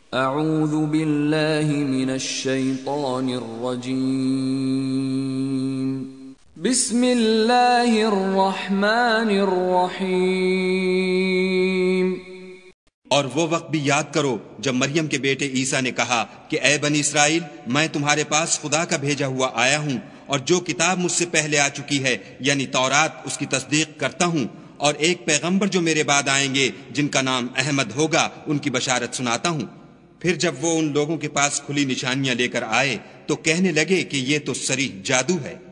अऊज़ु बिल्लाहि मिनश शैतानिर रजीम। बिस्मिल्लाहिर रहमानिर रहीम। और वो वक्त भी याद करो जब मरियम के बेटे ईसा ने कहा कि ए बनी इसराइल, मैं तुम्हारे पास खुदा का भेजा हुआ आया हूँ और जो किताब मुझसे पहले आ चुकी है यानी तौरात, उसकी तस्दीक करता हूँ और एक पैगंबर जो मेरे बाद आएंगे जिनका नाम अहमद होगा, उनकी बशारत सुनाता हूँ। फिर जब वो उन लोगों के पास खुली निशानियां लेकर आए तो कहने लगे कि ये तो सरीह जादू है।